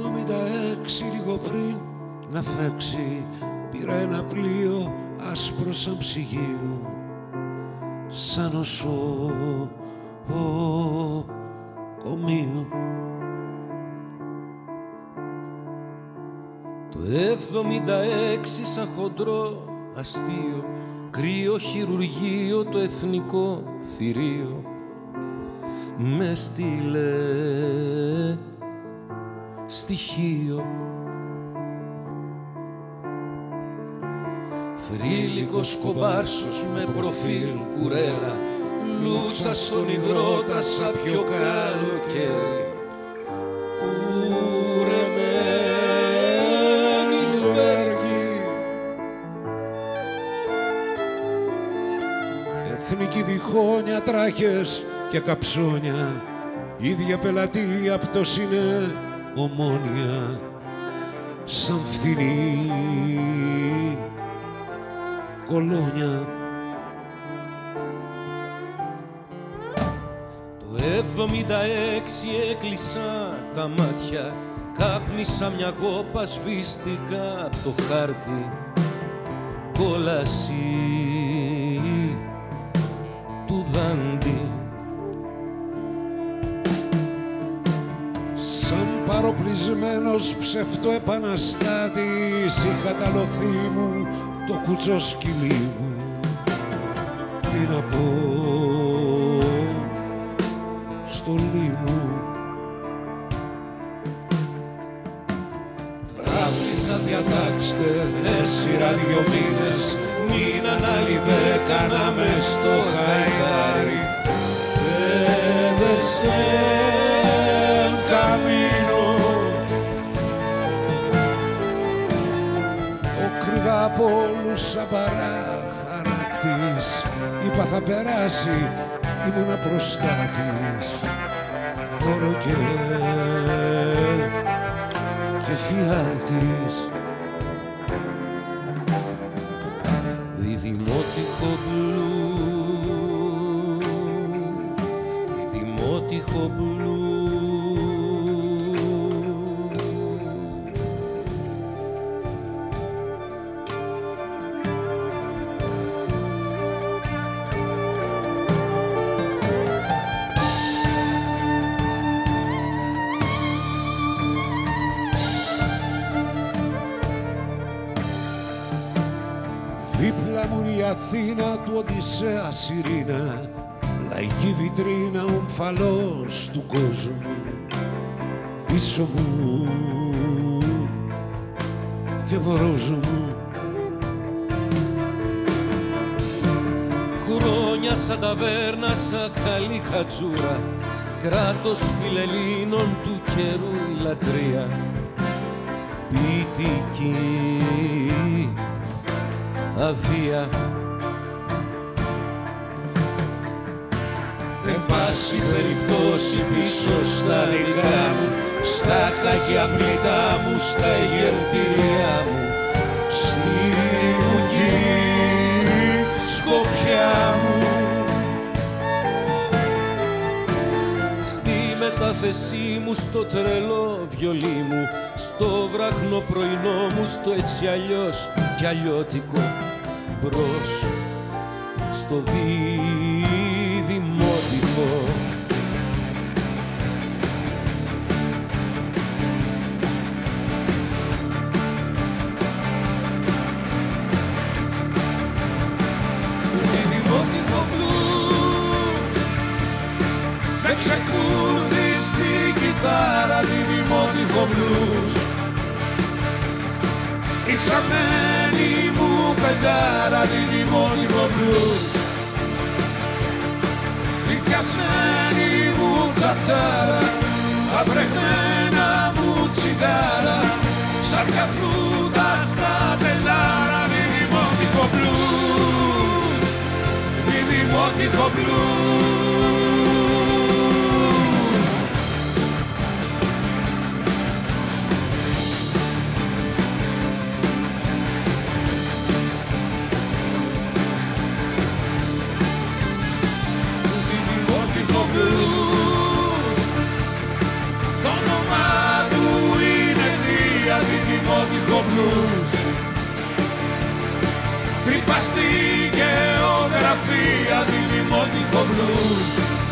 76 λίγο πριν να φέξει, πήρα ένα πλοίο άσπρο σαν ψυγείο, σαν νοσοκομείο. Το 76 σαν χοντρό αστείο, κρύο χειρουργείο, το εθνικό θηρίο με στείλε στοιχείο. Θρύλικος κομπάρσος με προφίλ κουρέλα, λούτσα στον υδρότα σαν πιο καλοκαίρι. Κουρεμένη σβέργη, εθνική διχόνια, τράχες και καψόνια, ίδια πελατεία απ' το Σινέ Ομόνια, σαν φθηνή κολόνια. Το 76 έκλεισα τα μάτια, κάπνισα μια γόπα, σβήστηκα απ' το χάρτη, κόλαση του Δάντη. Σαν παροπλισμένος ψευτοεπαναστάτης είχα ταλωθεί μου το κουτσό σκυλί μου. Τι να πω στολή μου. Πράβλησα διατάξτε σειρά 2 μήνες, μείναν άλλοι 10 να μες στο χαϊδάρι. Έδεσε καμίνο, ο κρύβα από όλους σαν παραχαράκτης, είπα θα περάσει, ήμουνα προστάτης, δώρο και φιάλτης. Διδημότυχο μπλουζ, διδημότυχο μπλουζ. Δίπλα μου η Αθήνα του Οδυσσέα Σιρήνα, λαϊκή βιτρίνα, ομφαλός του κόσμου. Πίσω μου και βορόζω μου, Χρόνια σαν ταβέρνα, σαν καλή κατσούρα, κράτος φιλελλήνων του καιρού η λατρεία. Ποιητική αδεία. εν πάση περιπτώσει πίσω στα δικά μου, στα χάκια πλήτα μου, στα εγερτήριά μου, στη μουγγί σκοπιά μου. Στη μετάθεσή μου, στο τρελό βιολί μου, στο βράχνο πρωινό μου, στο έτσι αλλιώς κι αλλιώτικο μπρος, στο διδημότυχο. Διδημότυχο μπλουζ, με ξεκούδι στην κιθάρα, διδημότυχο μπλουζ. Η χαμένη μου πεντάρα, διδημότυχο μπλουζ. Η φτιασμένη μου τσατσάρα, τα βρεγμένα μου τσιγάρα, σαν μια φρούτα στα τελάρα, διδημότυχο μπλουζ, διδημότυχο μπλουζ. Το όνομά του είναι μπλουζ. Τρύπα στη γεωγραφία, τη δημότικο μπλουζ.